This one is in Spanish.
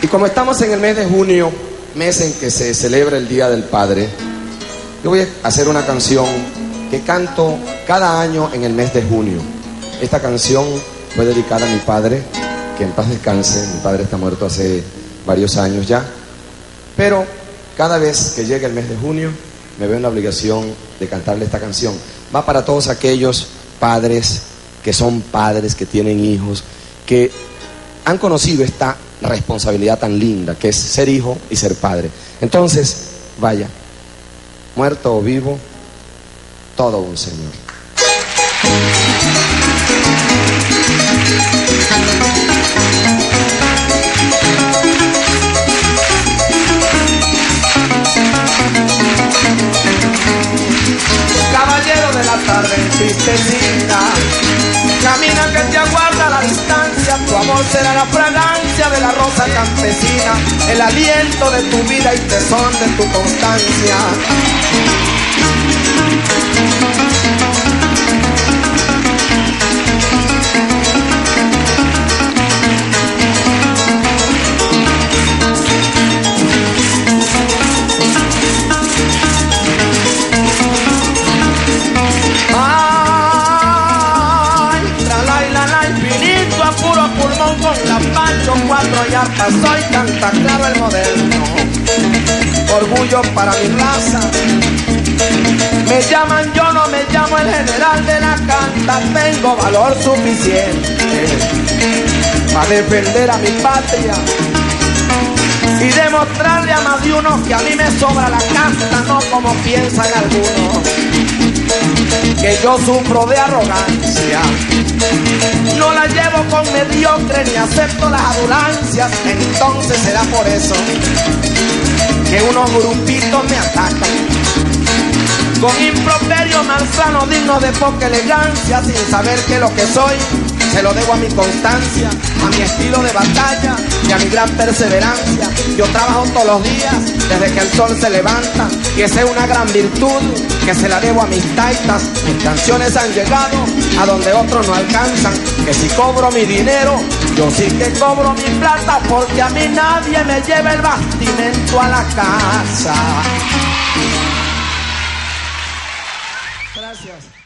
Y como estamos en el mes de junio, mes en que se celebra el Día del Padre, yo voy a hacer una canción que canto cada año en el mes de junio. Esta canción fue dedicada a mi padre, que en paz descanse. Mi padre está muerto hace varios años ya, pero cada vez que llega el mes de junio me veo en la obligación de cantarle esta canción. Va para todos aquellos padres que son padres, que tienen hijos, que han conocido esta responsabilidad tan linda que es ser hijo y ser padre. Entonces, vaya, muerto o vivo, todo un Señor. Caballero de la tarde tristecita, camina que te aguarda a la distancia. Tu amor será la fragancia de la rosa campesina, el aliento de tu vida y tesón de tu constancia. Con la Pancho 4 y harta soy, canta claro el moderno. Orgullo para mi raza. Me llaman, yo no me llamo el general de la canta. Tengo valor suficiente para defender a mi patria y demostrarle a más de uno que a mí me sobra la casta, no como piensan algunos, que yo sufro de arrogancia. No la llevo con mediocre ni acepto las adulancias. Entonces será por eso que unos grupitos me atacan con improperio malsano digno de poca elegancia, sin saber que lo que soy se lo debo a mi constancia, a mi estilo de batalla y a mi gran perseverancia. Yo trabajo todos los días desde que el sol se levanta, y esa es una gran virtud que se la debo a mis taitas. Mis canciones han llegado a donde otros no alcanzan, que si cobro mi dinero, yo sí que cobro mi plata, porque a mí nadie me lleva el bastimento a la casa. Gracias.